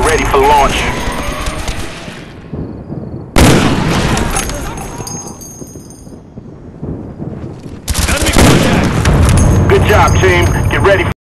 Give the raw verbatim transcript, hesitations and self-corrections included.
ready for launch. Enemy contact! Good job, team. Get ready for